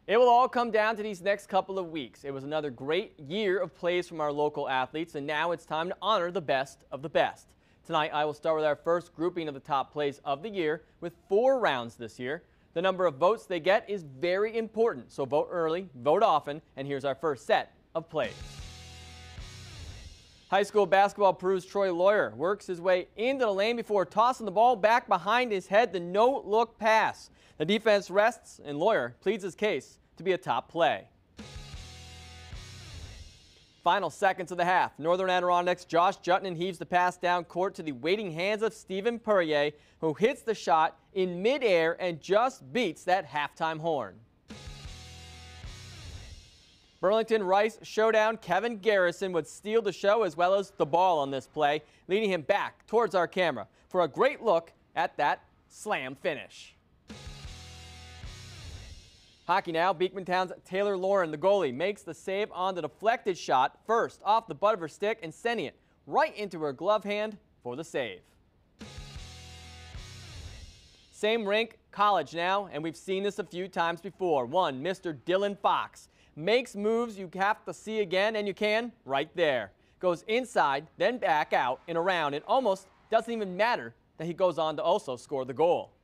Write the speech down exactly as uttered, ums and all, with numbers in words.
It will all come down to these next couple of weeks. It was another great year of plays from our local athletes, and now it's time to honor the best of the best. Tonight, I will start with our first grouping of the top plays of the year with four rounds this year. The number of votes they get is very important, so vote early, vote often, and here's our first set of plays. High school basketball Peru's Troy Lawyer works his way into the lane before tossing the ball back behind his head, the no-look pass. The defense rests, and Lawyer pleads his case to be a top play. Final seconds of the half. Northern Adirondack's Josh Jutton heaves the pass down court to the waiting hands of Stephen Perrier, who hits the shot in midair and just beats that halftime horn. Burlington-Rice showdown. Kevin Garrison would steal the show as well as the ball on this play, leading him back towards our camera for a great look at that slam finish. Hockey now. Beekmantown's Taylor Lauren, the goalie, makes the save on the deflected shot, first off the butt of her stick and sending it right into her glove hand for the save. Same rink, college now, and we've seen this a few times before. One, Mister Dylan Fox makes moves you have to see again, and you can right there. Goes inside, then back out and around. It almost doesn't even matter that he goes on to also score the goal.